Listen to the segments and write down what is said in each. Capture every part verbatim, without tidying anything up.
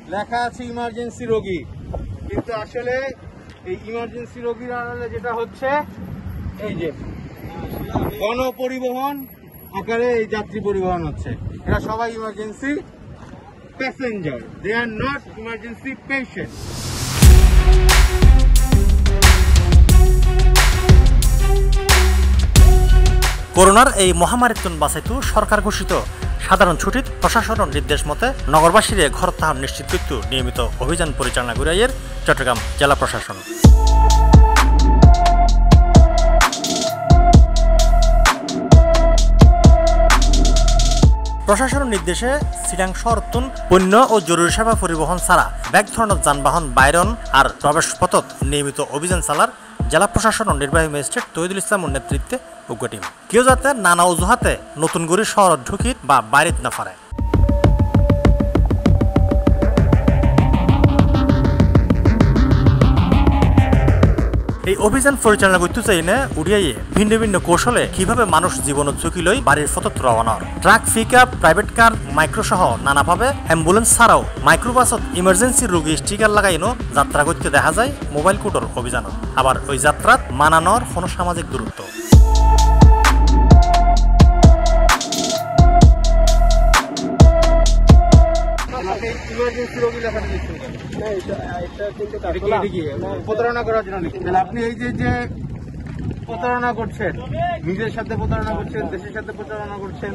লেখা আছে ইমার্জেন্সি রোগী, কিন্তু আসলে এই ইমার্জেন্সি রোগীর আড়ালে যেটা হচ্ছে এই যে গণপরিবহন আকারে এই যাত্রী পরিবহন হচ্ছে। এরা সবাই emergency passenger, they are not emergency patient. করোনার এই মহামারীতন বাঁচাইতু সরকার ঘোষিত সাধারণ ছুটির প্রশাসনের নির্দেশ মতে নগরবাসীর ঘর তাহার নিশ্চিত করতে নিয়মিত অভিযান পরিচালনা করিয়ার চট্টগ্রাম জেলা প্রশাসন। প্রশাসনের নির্দেশে সিটাং শহরতুন পণ্য ও জরুরি সেবা পরিবহন ছাড়া ব্যাগ ধরনের যানবাহন বাইরন আর প্রবেশপথত নিয়মিত অভিযান চালার জেলা প্রশাসনের নির্বাহী ম্যাজিস্ট্রেট তহিদুল ইসলামের নেতৃত্বে উগ্র টিম। কেউ যাতে নানা অজুহাতে নতুন করে শহর ঢুকিত বা বাইরে না পারে। এই অভিযান পরিচালনা করতে চাইলে উড়িয়াইয়ে ভিন্ন ভিন্ন কৌশলে কিভাবে মানুষ জীবন ঝুঁকি লই বাড়ির ফটো রওনার truck, pickup, private car, micro সহ নানাভাবে অ্যাম্বুলেন্স ছাড়াও মাইক্রোবাসত ইমার্জেন্সি রোগী স্টিকার লাগাইনো যাত্রা করতে দেখা যায় মোবাইল কোডর অভিযানত। আবার ওই যাত্রাত মানানোর কোনো সামাজিক দূরত্ব। প্রতারণা করার জন্য আপনি এই যে যে প্রতারণা করছেন, নিজের সাথে প্রতারণা করছেন, দেশের সাথে প্রতারণা করছেন,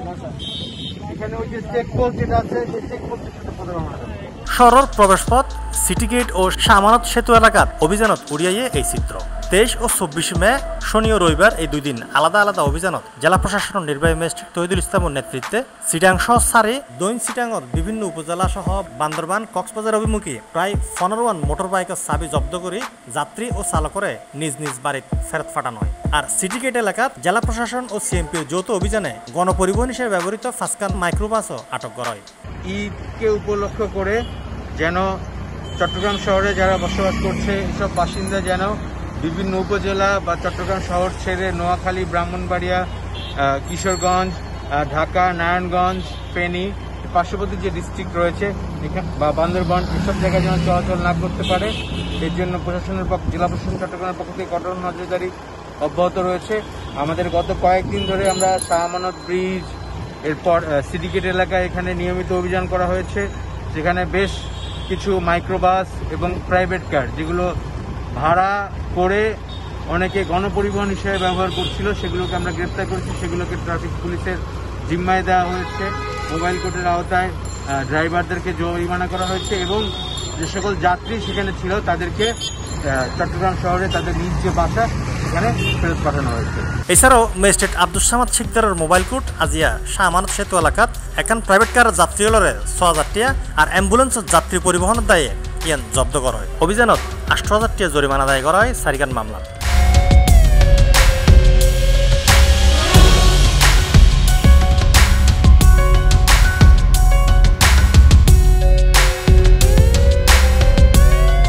এখানে ওই যে চেকপোস্ট যেটা আছে সেই চেকপোস্টের সাথে প্রতারণা করছেন। শহরের প্রবেশপথ, সিটি গেট ও শামানত সেতু এলাকাত অভিযানত উড়িয়াইয়ে এই চিত্র। তেইশ ও চব্বিশ মে শনি ও রবিবার এই দুই দিন আলাদা আলাদা অভিযানত জেলা প্রশাসনের নির্বাহী ম্যাজিস্ট্রেট তহিদুল ইসলামের নেতৃত্বে সিটাং সহ সারে দৈন সিটাঙর বিভিন্ন উপজেলা সহ বান্দরবান, কক্সবাজার অভিমুখী প্রায় পনেরো ওয়ান মোটর বাইকের চাবি জব্দ করে যাত্রী ও চালকরে নিজ নিজ বাড়িতে ফেরত পাঠানো হয়। আর সিটি গেট এলাকাত জেলা প্রশাসন ও সিএমপির যৌথ অভিযানে গণপরিবহন হিসেবে ব্যবহৃত ফাঁসকান মাইক্রোবাসও আটক করা হয়। ঈদকে উপলক্ষ করে যেন চট্টগ্রাম শহরে যারা বসবাস করছে এসব বাসিন্দা যেন বিভিন্ন উপজেলা বা চট্টগ্রাম শহর ছেড়ে নোয়াখালী, ব্রাহ্মণবাড়িয়া, কিশোরগঞ্জ, ঢাকা, নারায়ণগঞ্জ, ফেনী, পার্শ্ববর্তী যে ডিস্ট্রিক্ট রয়েছে বা বান্দরবান, এসব জায়গায় যেন চলাচল না করতে পারে, এর জন্য প্রশাসনের পক্ষ জেলা প্রশাসন চট্টগ্রামের পক্ষ থেকে কঠোর নজরদারি অব্যাহত রয়েছে। আমাদের গত কয়েকদিন ধরে আমরা শাহ আমানত ব্রিজ, এরপর সিন্ডিকেট এলাকায় এখানে নিয়মিত অভিযান করা হয়েছে, যেখানে বেশ কিছু মাইক্রোবাস এবং প্রাইভেট কার যেগুলো ভাড়া করে অনেকে গণপরিবহন হিসেবে ব্যবহার করছিল সেগুলোকে আমরা গ্রেপ্তার করেছি। সেগুলোকে ট্রাফিক পুলিশের জিম্মায় দেওয়া হয়েছে। মোবাইল কোর্টের আওতায় ড্রাইভারদেরকে জরিমানা করা হয়েছে এবং যে সকল যাত্রী সেখানে ছিল তাদেরকে চট্টগ্রাম শহরে তাদের নিজ যে বাসা সেখানে ফেরত পাঠানো হয়েছে। এছাড়াও ম্যাজিস্ট্রেট আব্দুস সামাদ শিকদারের মোবাইল কোর্ট আজিয়া শাহ আমানত সেতু এলাকাত এখন প্রাইভেট কার যাত্রী হলরে ছ হাজার টিয়া আর অ্যাম্বুলেন্সের যাত্রী পরিবহনের দায়ে ইয়ান জব্দ করা হয়। অভিযানত আষ্ট হাজার টিয়া জরিমানা দায় করা হয় সারিকান মামলা।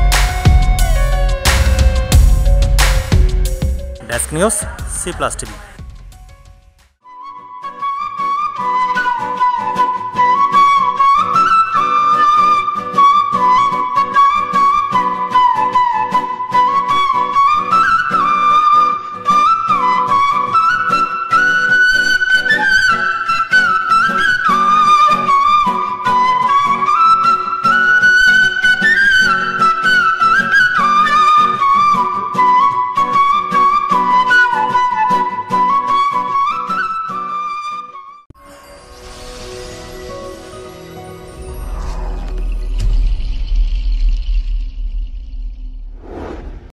Desk news, C plus TV.